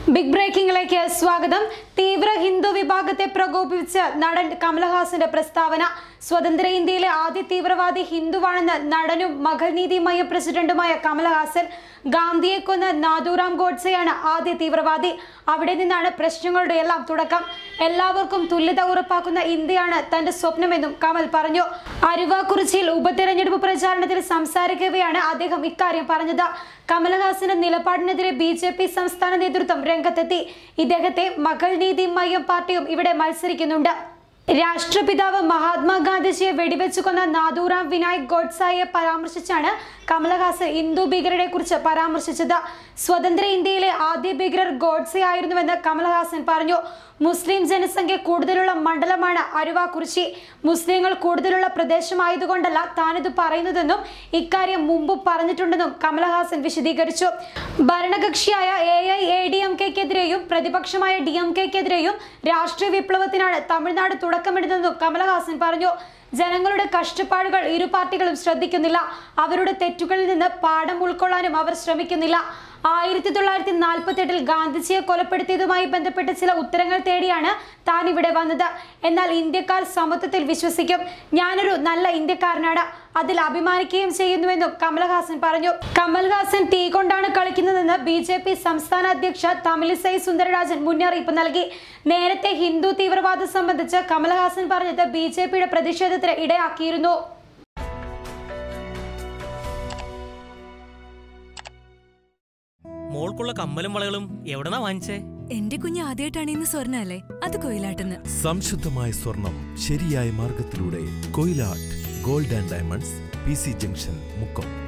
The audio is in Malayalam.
ബിഗ് ബ്രേക്കിംഗിലേക്ക് സ്വാഗതം. തീവ്ര ഹിന്ദു വിഭാഗത്തെ പ്രകോപിപ്പിച്ച നടൻ കമൽഹാസന്റെ പ്രസ്താവന. സ്വതന്ത്ര ഇന്ത്യയിലെ ആദ്യ തീവ്രവാദി ഹിന്ദുവാണെന്ന് നടനും മകൾ നീതി മയ്യം പ്രസിഡന്റുമായ കമൽഹാസൻ. ഗാന്ധിയെ കൊന്ന നാഥുറാം ഗോഡ്സെയാണ് ആദ്യ തീവ്രവാദി. അവിടെ നിന്നാണ് പ്രശ്നങ്ങളുടെ എല്ലാം തുടക്കം. എല്ലാവർക്കും തുല്യത ഉറപ്പാക്കുന്ന ഇന്ത്യയാണ് തന്റെ സ്വപ്നമെന്നും കമൽ പറഞ്ഞു. അരുവാക്കുറിച്ചിയിൽ ഉപതെരഞ്ഞെടുപ്പ് പ്രചാരണത്തിൽ സംസാരിക്കവെയാണ് അദ്ദേഹം ഇക്കാര്യം പറഞ്ഞത്. കമൽഹാസന്റെ നിലപാടിനെതിരെ BJP സംസ്ഥാന നേതൃത്വം രംഗത്തെത്തി. ഇദ്ദേഹത്തെ മകൾ നീതി മയ്യം പാർട്ടിയും ഇവിടെ മത്സരിക്കുന്നുണ്ട്. രാഷ്ട്രപിതാവ് മഹാത്മാഗാന്ധിജിയെ വെടിവെച്ചു കൊന്ന നാഥുറാം വിനായക് ഗോഡ്സെയെ പരാമർശിച്ചാണ് കമൽഹാസൻ ഹിന്ദു ഭീകരരെ കുറിച്ച് പരാമർശിച്ചത്. സ്വതന്ത്ര ഇന്ത്യയിലെ ആദ്യ ഭീകരർ ഗോഡ്സെ ആയിരുന്നുവെന്ന് കമൽഹാസൻ പറഞ്ഞു. മുസ്ലിം ജനസംഖ്യ കൂടുതലുള്ള മണ്ഡലമാണ് അരുവാക്കുറിച്ചി. മുസ്ലിങ്ങൾ കൂടുതലുള്ള പ്രദേശമായതുകൊണ്ടല്ല താനിത് പറയുന്നതെന്നും ഇക്കാര്യം മുമ്പ് പറഞ്ഞിട്ടുണ്ടെന്നും കമൽഹാസൻ വിശദീകരിച്ചു. ഭരണകക്ഷിയായ AIADMKക്കെതിരെയും പ്രതിപക്ഷമായ DMKക്കെതിരെയും രാഷ്ട്രീയ വിപ്ലവത്തിനാണ് തമിഴ്നാട് തുടക്കമിടുന്നതെന്നും കമൽഹാസൻ പറഞ്ഞു. ജനങ്ങളുടെ കഷ്ടപ്പാടുകൾ ഇരു പാർട്ടികളും ശ്രദ്ധിക്കുന്നില്ല. അവരുടെ തെറ്റുകളിൽ നിന്ന് പാഠം ഉൾക്കൊള്ളാനും അവർ ശ്രമിക്കുന്നില്ല. 1948 ഗാന്ധിജിയെ കൊലപ്പെടുത്തിയതുമായി ബന്ധപ്പെട്ട് ചില ഉത്തരങ്ങൾ തേടിയാണ് താൻ ഇവിടെ വന്നത്. എന്നാൽ ഇന്ത്യക്കാർ സമത്വത്തിൽ വിശ്വസിക്കും. ഞാനൊരു നല്ല ഇന്ത്യക്കാരനാണ്, അതിൽ അഭിമാനിക്കുകയും ചെയ്യുന്നുവെന്നും കമൽഹാസൻ പറഞ്ഞു. കമൽഹാസൻ തീ കൊണ്ടാണ് കളിക്കുന്നതെന്ന് BJP സംസ്ഥാന അധ്യക്ഷ തമിലിസൈ സുന്ദരരാജൻ മുന്നറിയിപ്പ് നൽകി. നേരത്തെ ഹിന്ദു തീവ്രവാദം സംബന്ധിച്ച് കമൽഹാസൻ പറഞ്ഞത് BJPയുടെ പ്രതിഷേധത്തിന് ഇടയാക്കിയിരുന്നു. മോൾക്കുള്ള കമ്മലും വളകളും എവിടെന്നാ വാങ്ങിച്ചേ? എന്റെ കുഞ്ഞ് ആദ്യമായിട്ടാണ് ഇന്ന് സ്വർണ്ണ അല്ലേ, അത് കൊയിലാട്ടെന്ന്. സംശുദ്ധമായ സ്വർണം ശരിയായ മാർഗത്തിലൂടെ Koyilat gold and diamonds, PC junction, Mukkam.